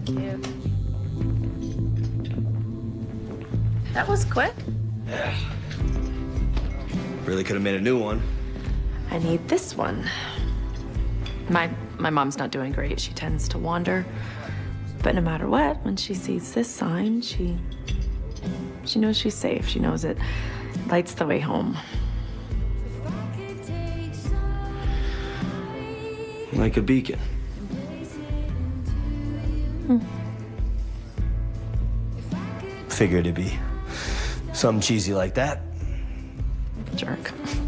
Thank you. That was quick. Yeah. Really could have made a new one. I need this one. My mom's not doing great. She tends to wander. But no matter what, when she sees this sign, she knows she's safe. She knows it lights the way home. Like a beacon. Figured it'd be something cheesy like that. Jerk.